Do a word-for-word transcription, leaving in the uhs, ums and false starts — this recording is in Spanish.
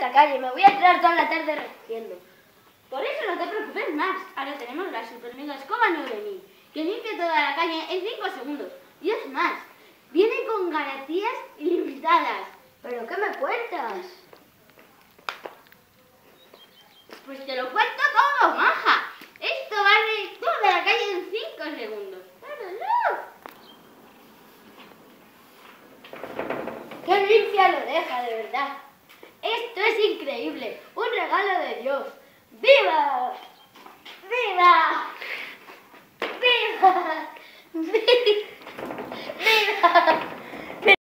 la calle, me voy a tirar toda la tarde recogiendo. Por eso no te preocupes más. Ahora tenemos la super mega escoba nueve mil, que limpia toda la calle en cinco segundos. Y es más, viene con garantías ilimitadas. ¿Pero qué me cuentas? Pues te lo cuento todo, maja. Esto barre toda la calle en cinco segundos. ¡Míralo! ¡Qué limpia lo deja, de verdad! Esto es increíble. Un regalo de Dios. ¡Viva! ¡Viva! ¡Viva! ¡Viva! ¡Viva!